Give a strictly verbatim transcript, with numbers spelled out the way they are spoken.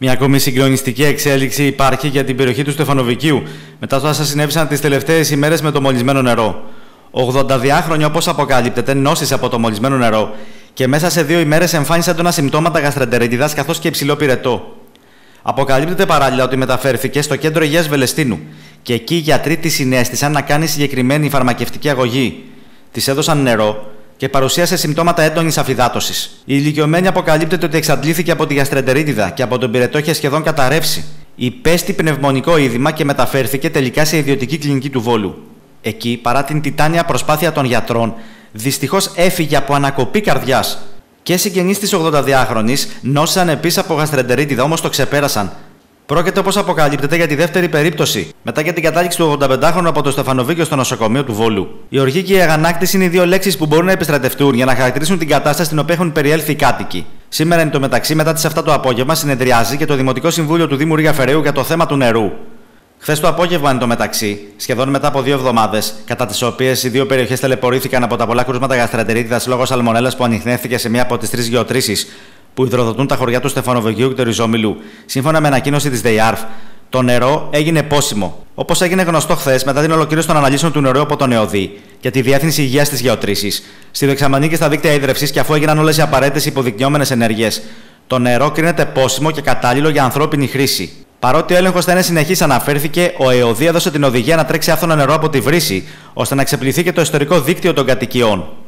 Μια ακόμη συγκλονιστική εξέλιξη υπάρχει για την περιοχή του Στεφανοβικίου, μετά τα όσα συνέβησαν τις τελευταίες ημέρες με το μολυσμένο νερό. ογδονταδυάχρονη, όπως αποκαλύπτεται, νόσησε από το μολυσμένο νερό και μέσα σε δύο ημέρες εμφάνισε έντονα συμπτώματα γαστρεντερίτιδας καθώς και υψηλό πυρετό. Αποκαλύπτεται παράλληλα ότι μεταφέρθηκε στο κέντρο υγείας Βελεστίνου και εκεί οι γιατροί τη συνέστησαν να κάνει συγκεκριμένη φαρμακευτική αγωγή. Της έδωσαν νερό και παρουσίασε συμπτώματα έντονης αφυδάτωσης. Η ηλικιωμένη αποκαλύπτεται ότι εξαντλήθηκε από τη γαστρεντερίτιδα και από τον πυρετό είχε σχεδόν καταρρεύσει. Υπέστη πνευμονικό είδημα και μεταφέρθηκε τελικά σε ιδιωτική κλινική του Βόλου. Εκεί, παρά την τιτάνια προσπάθεια των γιατρών, δυστυχώς έφυγε από ανακοπή καρδιάς. Και συγγενείς της ογδονταδυάχρονης νόσησαν επίσης από γαστρεντερίτιδα, όμως το ξεπέρασαν. Πρόκειται, όπως αποκαλύπτεται, για τη δεύτερη περίπτωση, μετά και την κατάληξη του ογδονταπεντάχρονου από το Στεφανοβίκιο στο νοσοκομείο του Βόλου. Η οργή και η αγανάκτηση είναι οι δύο λέξεις που μπορούν να επιστρατευτούν για να χαρακτηρίσουν την κατάσταση στην οποία έχουν περιέλθει οι κάτοικοι. Σήμερα, εν τω μεταξύ, μετά τις επτά το απόγευμα, συνεδριάζει και το Δημοτικό Συμβούλιο του Δήμου Ρήγα Φεραίου για το θέμα του νερού. Χθες το απόγευμα, εν τω μεταξύ, σχεδόν μετά από δύο εβδομάδες, κατά τις οποίες οι δύο περιοχές ταλαιπωρήθηκαν από τα πολλά κρούσματα γαστρεντερίτιδας λόγω σαλμονέλας που ανιχνεύτηκε σε μία από τις τρεις γεωτρήσεις που υδροδοτούν τα χωριά του Στεφανοβικίου και του Ριζόμιλου, σύμφωνα με ανακοίνωση της ΔΕΙΑΡΦ, το νερό έγινε πόσιμο. Όπως έγινε γνωστό χθες, μετά την ολοκλήρωση των αναλύσεων του νερού από τον ΕΟΔΗ και τη Διεύθυνση Υγείας της Γεωτρήσης, στη δεξαμενή και στα δίκτυα ίδρευσης και αφού έγιναν όλες οι απαραίτητες υποδεικνυόμενες ενέργειες, το νερό κρίνεται πόσιμο και κατάλληλο για ανθρώπινη χρήση. Παρότι ο έλεγχος θα είναι συνεχής, αναφέρθηκε, ο ΕΟΔΗ έδωσε την οδηγία να τρέξει άφθονο νερό από τη βρύση, ώστε να ξεπληθεί και το ιστορικό δίκτυο των κατοικιών.